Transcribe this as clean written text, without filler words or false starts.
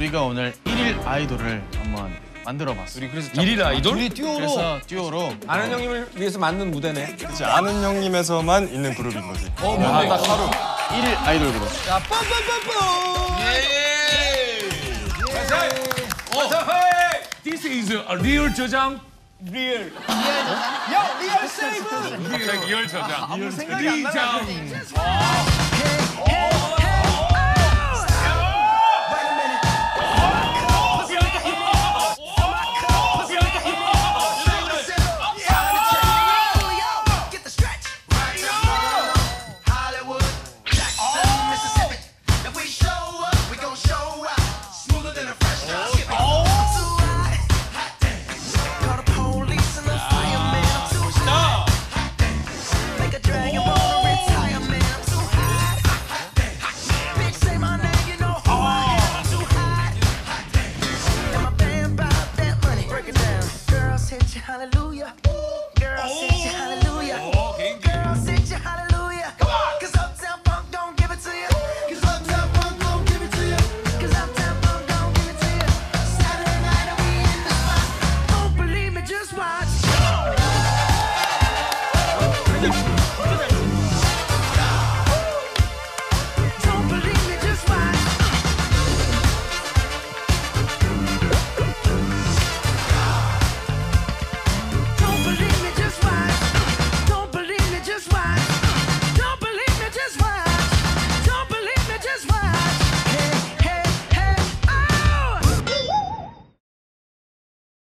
우리가 오늘 1일 아이돌을 한번 만들어봤어. 우리 그래서 1일 아이돌? 둘이 듀오로. 그래서 듀오로. 아는 형님을 위해서 만든 무대네. 그치, 아는 형님에서만 있는 그룹인 거지. 딱 하루 1일 아이돌 그룹. 자, 빰빰빰빰. 디스이즈 리얼 저장. 리얼. 야, 리얼 세이브. 리얼 저장. 생각이 안 나네.